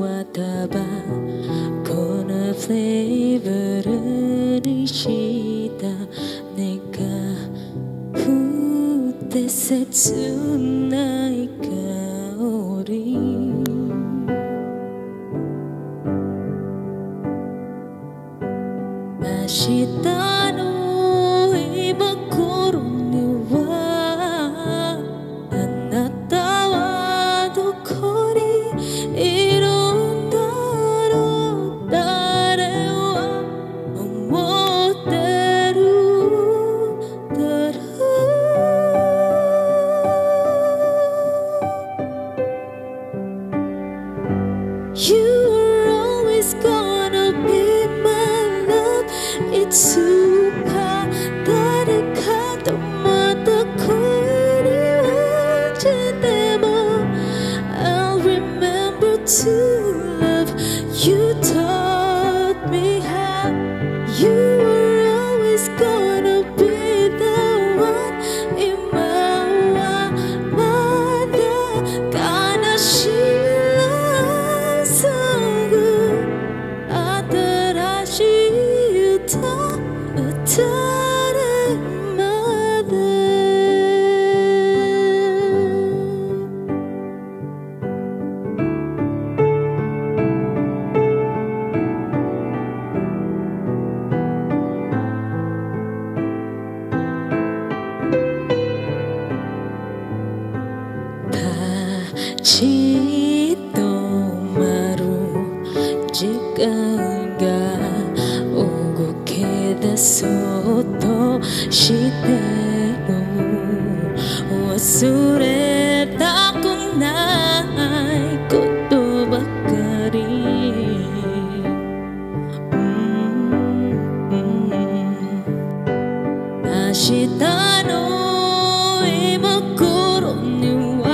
왔다봐 고는 플레이버를 시다 내가 후대 세츠나이가 우리明日の今頃にはあなたはどこにいるんだろう誰は思ってるだろう You are always gonna be my loveいつか誰かとまた恋に落ちても I'll remember to love You taught me how You were always gonna be the one 今はまだ悲しいラブソング新しい歌歌れまで立ち止まる時間が動き出そうとしてる忘れたくないことばかり明日の今頃には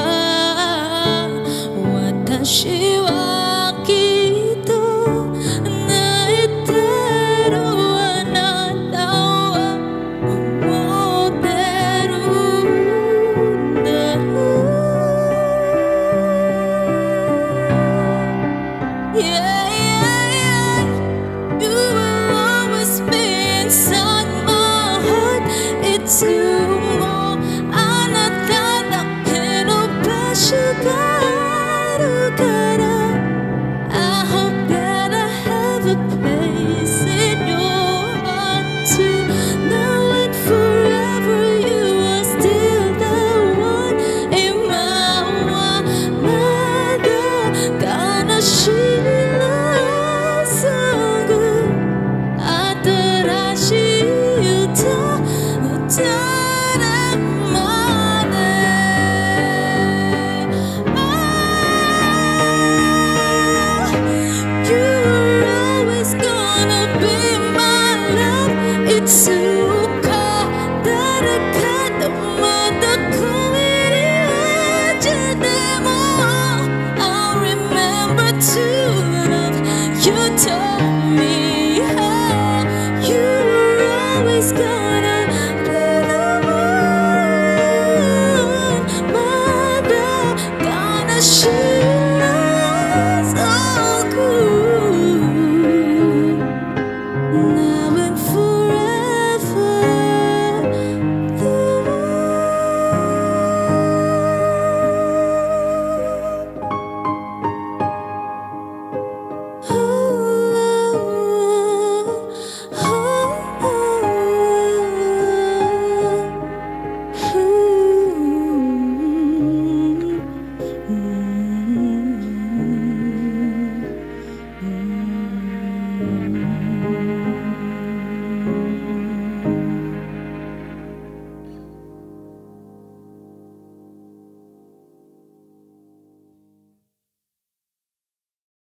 私はきっと泣いてるあなたは思ってるんだろう Yeah, yeah, yeah You will always be inside my heart It's youもあなただけの場所があるから I hope that I have a place in your heart too Now and forever you are still the one 今はまだ悲しい